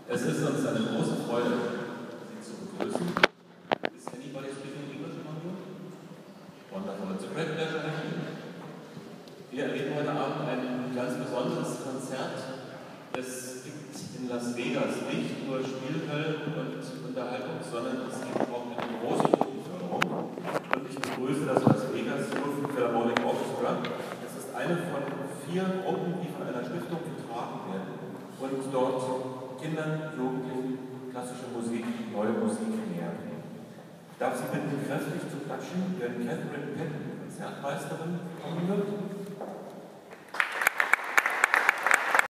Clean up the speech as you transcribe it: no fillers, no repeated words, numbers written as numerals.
Es ist uns eine große Freude, Sie zu begrüßen. Is anybody speaking English among you? Wonderful. It's a great pleasure having you. Wir erleben heute Abend ein ganz besonderes Konzert. Es gibt in Las Vegas nicht nur Spielhöllen und Unterhaltung, sondern es gibt auch eine große Jugendförderung. Und ich begrüße das Las Vegas Youth Philharmonic Orchestra. Es ist eine von 4 Gruppen, die von einer Stiftung getragen werden und dort Kindern, Jugendlichen klassische Musik, neue Musik näher bringen. Ich darf Sie bitten, kräftig zu klatschen, wenn Catherine Patton, Konzertmeisterin, kommen wird.